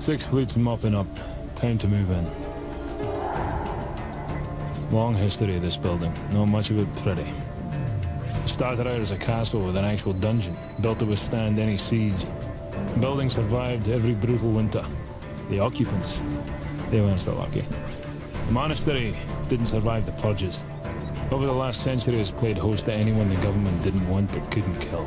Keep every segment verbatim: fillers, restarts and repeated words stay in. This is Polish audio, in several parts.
Six fleets mopping up. Time to move in. Long history of this building. Not much of it pretty. Started out as a castle with an actual dungeon, built to withstand any siege. The building survived every brutal winter. The occupants, they weren't so lucky. The monastery didn't survive the purges. Over the last century has played host to anyone the government didn't want but couldn't kill.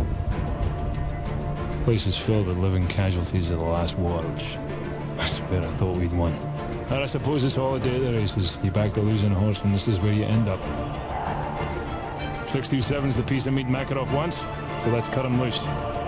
The place is filled with living casualties of the last war, which I swear I thought we'd won. And I suppose it's all a day of the races. You back the losing horse and this is where you end up. six two seven's the piece of meat Makarov wants, so let's cut him loose.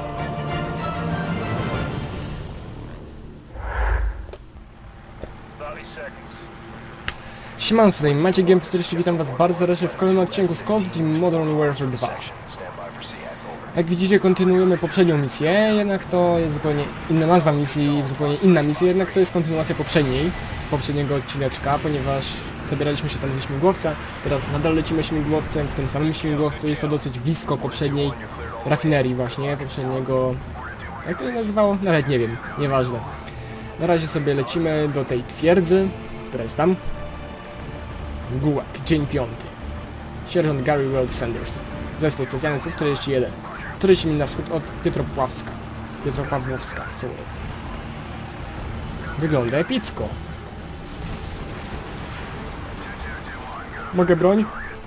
Siemano, tutaj Maciek Game czterdzieści, witam was bardzo serdecznie w kolejnym odcinku z Call of Duty Modern Warfare dwa. Jak widzicie, kontynuujemy poprzednią misję, jednak to jest zupełnie inna nazwa misji, zupełnie inna misja, jednak to jest kontynuacja poprzedniej, poprzedniego odcineczka, ponieważ zabieraliśmy się tam ze śmigłowca, teraz nadal lecimy śmigłowcem, w tym samym śmigłowcu, jest to dosyć blisko poprzedniej rafinerii właśnie, poprzedniego... jak to się nazywało? Nawet nie wiem, nieważne. Na razie sobie lecimy do tej twierdzy, która jest tam. Gułak, dzień piąty. Sierżant Gary Weld Sanderson. Zespół specjalny sto czterdzieści jeden. czterdzieści mil na wschód od Pietropławska. Pietropawłowska, sorry. Wygląda epicko. Mogę broń?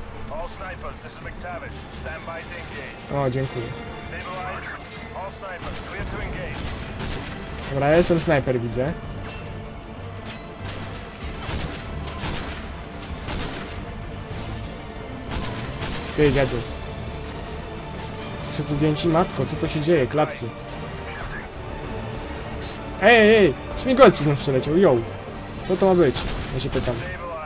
O, dziękuję. Dobra, ja jestem snajper, widzę. Ty, dziadu. Wszyscy zdjęci? Matko, co to się dzieje? Klatki. Ej, ej, ej! Śmigłowiec przez nas przeleciał, yo! Co to ma być? Ja się pytam.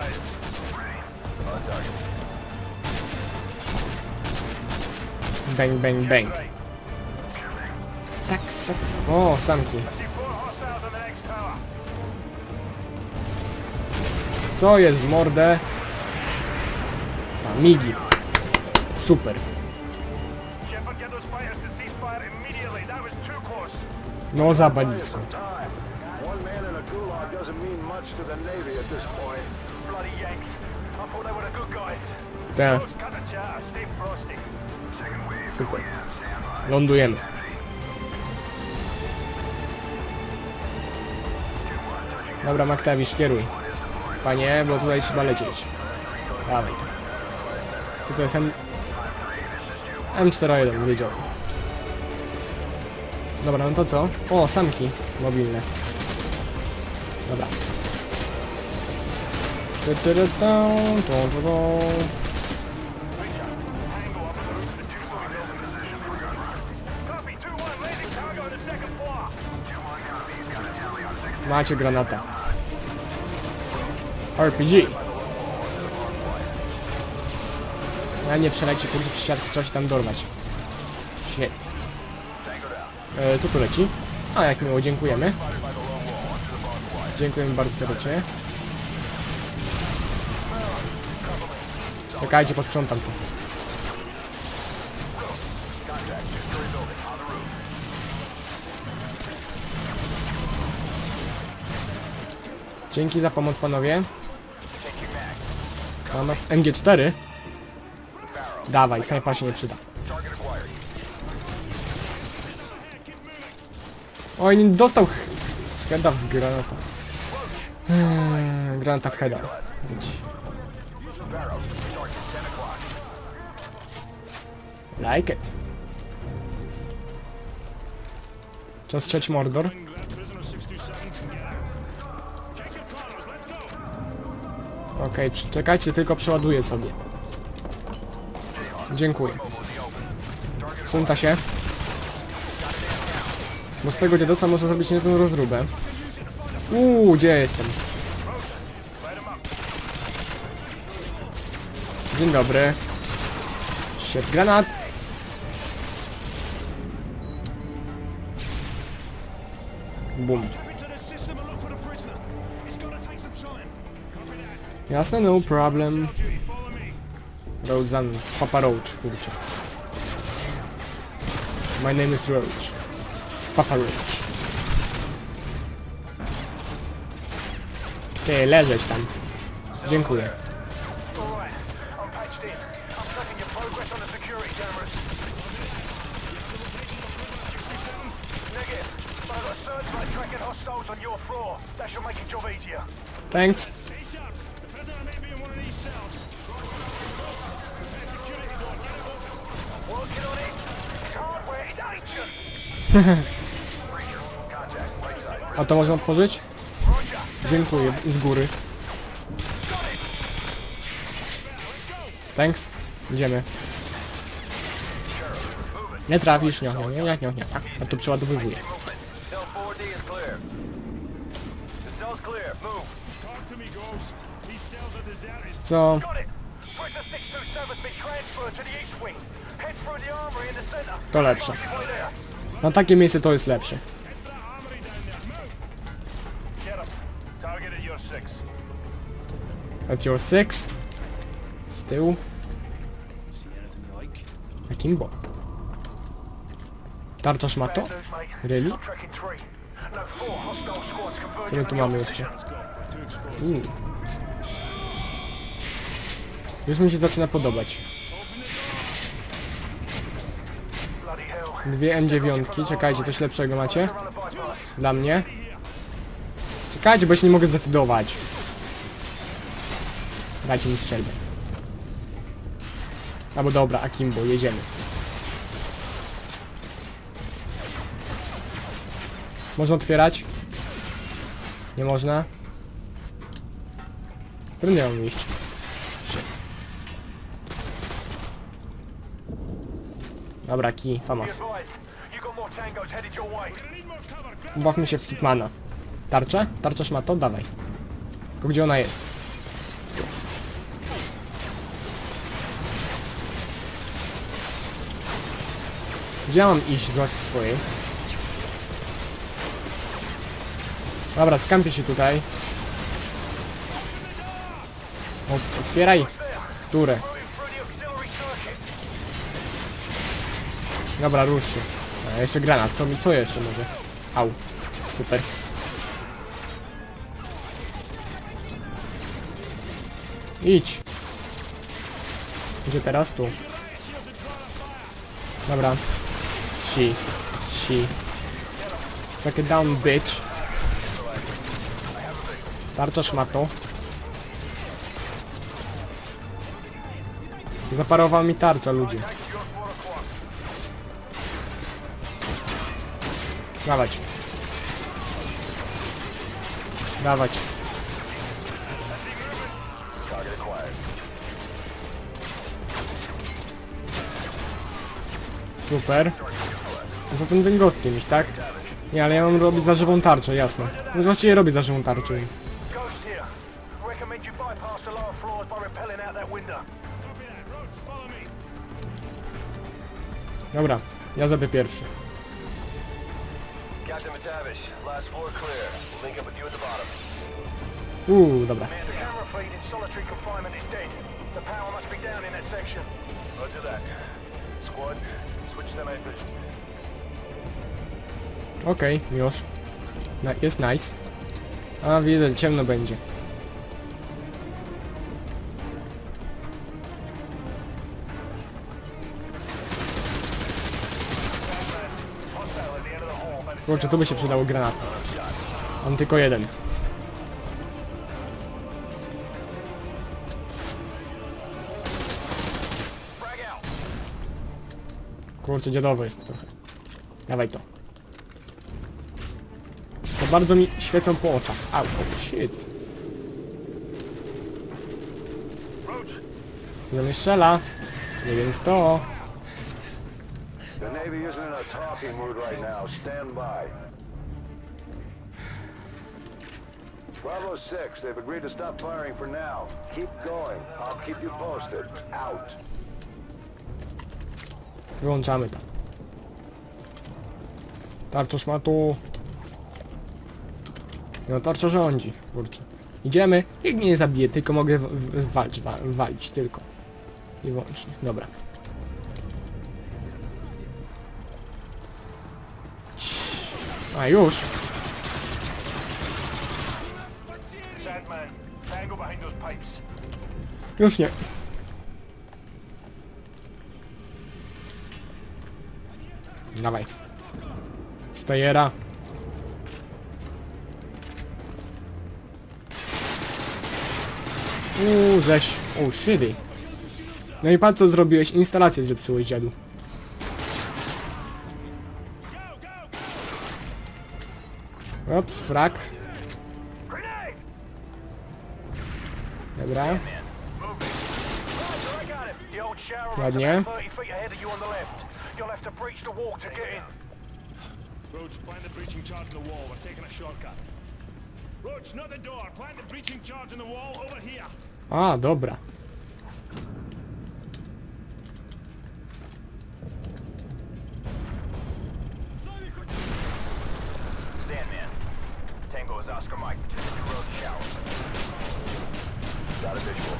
Bang, bang, bang. Sak, sak. O, samki. Co jest w mordę? Ta, migi. Super. No za balisko. Tak. Super. Lądujemy. Dobra, McTavish, kieruj. Panie, bo tutaj trzeba lecieć. Dawaj tu. Co to jest M... M cztery jeden, wiedział. Dobra, no to co? O, samki mobilne. Dobra. Macie granata. R P G. Ja nie przeleci, kurczę, przy siatkę, trzeba się tam dorwać. Shit. E, co tu leci? A, jak miło, dziękujemy. Dziękujemy bardzo serdecznie. Czekajcie, posprzątam tu. Dzięki za pomoc, panowie. Mam nas M G cztery. Dawaj, snajpa się nie przyda. Oj, nie dostał z heada w granata. Hmm, granata w heada. Like it. Czas strzeć Mordor. Okej, okay, czekajcie, tylko przeładuję sobie. Dziękuję. Sunta się. Bo z tego dziadostwa można zrobić niezłą rozróbę. Uuu, gdzie jestem? Dzień dobry. Shit, granat. Bum. Jasne, no problem. Rosean, Papa Roach, kurczę. My name is Roach. Papa Roach. Ty, leżeć tam. Dziękuję. Thanks. A to można otworzyć? Dziękuję, z góry. Thanks. Idziemy. Nie trafisz, nie, nie, nie, nie, nie, nie. A to przeładowywuje. Co? To lepsze. Na takie miejsce to jest lepsze. At your six. Z tyłu. Akimbo. Tarcza szmato? Really? Co my tu mamy jeszcze? Uuu. Już mi się zaczyna podobać. Dwie M dziewięć. Czekajcie, coś lepszego macie? Dla mnie? Czekajcie, bo się nie mogę zdecydować. Dajcie mi strzelbę. Albo dobra, Akimbo, jedziemy. Można otwierać? Nie można? Którym mam iść? Shit. Dobra, kij, famas. Bawmy się w Hitmana. Tarcza? Tarcza szmato? Dawaj. Tylko gdzie ona jest? Gdzie mam iść z łaski swojej? Dobra, skampię się tutaj. O, otwieraj. Które? Dobra, rusz się. A, jeszcze granat. Co, co jeszcze może? Au. Super. Idź. Gdzie teraz? Tu. Dobra. She. She. Suck it down, bitch. Tarcza szmato. Zaparowała mi tarcza, ludzie. Dawać. Dawać. Super. Za tym tym gostkiem iść, tak? Nie, ale ja mam robić za żywą tarczę, jasne. No właściwie robię za żywą tarczę, więc. Dobra, ja zadę pierwszy. Uuu, dobra. Okej, okay, już. No, jest nice. A, widzę, ciemno będzie. Kurczę, tu by się przydało granat. Mam tylko jeden. Kurczę, dziadowo jest trochę. Dawaj to. To bardzo mi świecą po oczach. Au, oh shit. Kto mnie strzela? Nie wiem kto. The Navy isn't in a talking mood right now. Stand by. Bravo six, they've agreed to stop firing for now. Keep going. I'll keep you posted. Out. Wyłączamy to. Tarcza szmatu. No tarcza rządzi, kurczę. Idziemy. Nikt mnie nie zabije, tylko mogę walczyć, wa walić tylko. I wyłącznie. Dobra. A już. Już nie. Dawaj. Sztajera. Uuu, żeś. O, szydy. No i patrz co zrobiłeś. Instalację zepsułeś, dziadu. Ops, frak. Dobra. Ładnie. Roach, plant the breaching charge in the wall. We're taking a shortcut. Roach, not the door. Plant the breaching charge in the wall over here. A, dobra. Sandman. Tango is Oscar Mike. Just in the road shower. Got a visual.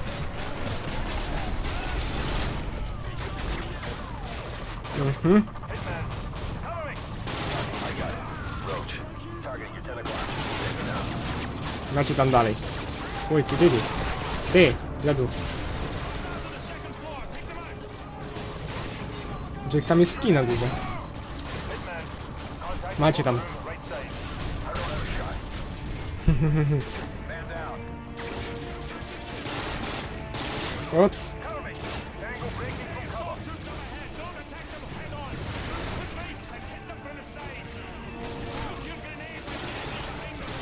Mhm. Hitman. Cover me. I got it. Roach. Targeting your ten o'clock. Take it out. Znaczy tam dalej. Oj, ty, ty, ty. Ty, dziadu. Jack tam jest w kina dużo. Macie tam. Right side. I don't have a shot. Man down. Ops. Cover me. Tango breaking from cover. Don't attack them head on. With me, and hit them from the side. Shoot your grenade behind them.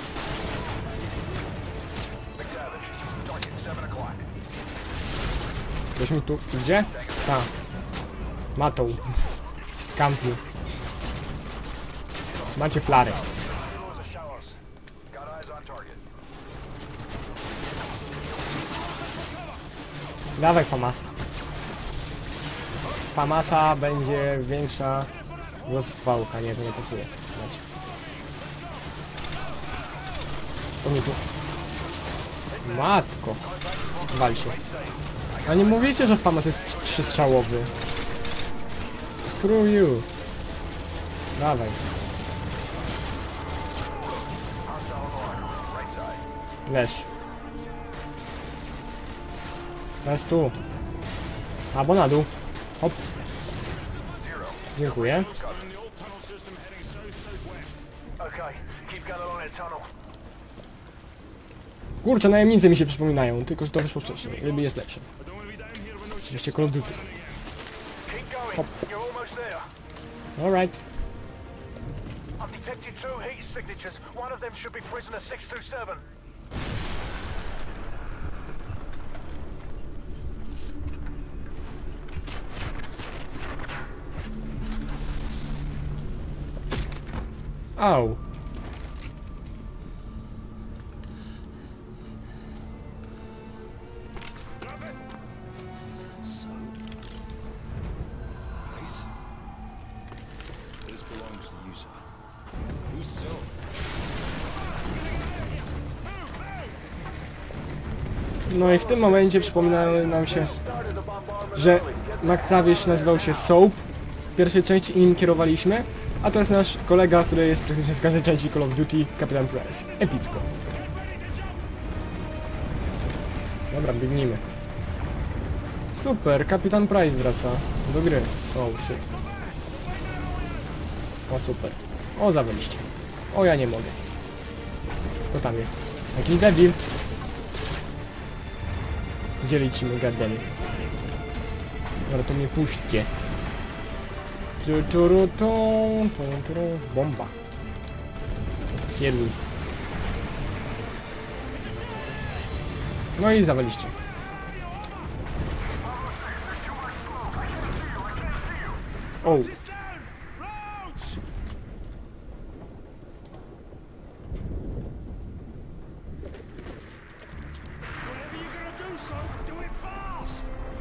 McTavish. Target seven o'clock. Ktoś mi tu idzie? Tak. Matą. Z kampu. Macie flary. Those are showers. Got eyes on target. Dawaj Famasa. Z Famasa będzie większa rozwałka. Nie, to nie pasuje. Macie. To mi tu. Matko. Wal się. A nie mówicie, że Famas jest tr- trzystrzałowy. Screw you. Dawaj. Leż. Teraz tu. Albo na dół. Hop. Dziękuję. Okay. Keep going along that tunnel. Kurczę, najemnicy mi się przypominają, tylko że to wyszło wcześniej. Lepiej jest lepsze. Oczywiście Call of Duty. Keep going. You're almost there. Alright. I've detected two heat signatures. One of them should be prisoner six two seven. Au. This belongs to you, sir. Who's so? No i w tym momencie przypomina nam się, że McTavish nazywał się Soap w pierwszej części i nim kierowaliśmy, a to jest nasz kolega, który jest praktycznie w każdej części Call of Duty, Kapitan Price. Epicko. Dobra, biegnijmy. Super, Kapitan Price wraca do gry. O, shit. O, super. O, zawaliście. O, ja nie mogę. To tam jest. Jakiś debil. Gdzie lecimy, goddammit? Dobra, to mnie puśćcie. Tu, tu, ru, tu, tu, tu, ru. Bomba. Kieruj. No i zawaliście. O. Whatever you're gonna do, so do it fast.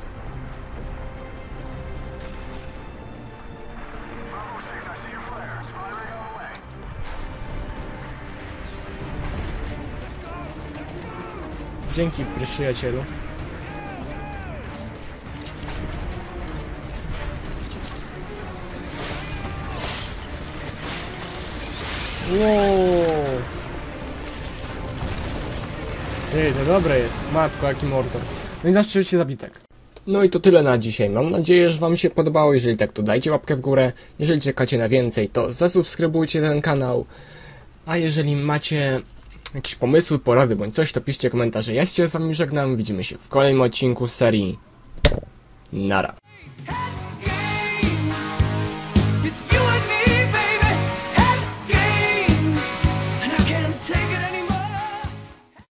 Bravo six, I see your flares. Firing on the way. Let's go. Let's go. Dzięki, przyjacielu. Wow. Ty, to dobre jest. Matko, jaki mordor. No i zastrzelcie zabitek. No i to tyle na dzisiaj. Mam nadzieję, że wam się podobało. Jeżeli tak, to dajcie łapkę w górę. Jeżeli czekacie na więcej, to zasubskrybujcie ten kanał. A jeżeli macie jakieś pomysły, porady bądź coś, to piszcie komentarze. Ja się z wami żegnam. Widzimy się w kolejnym odcinku z serii. Nara. It's you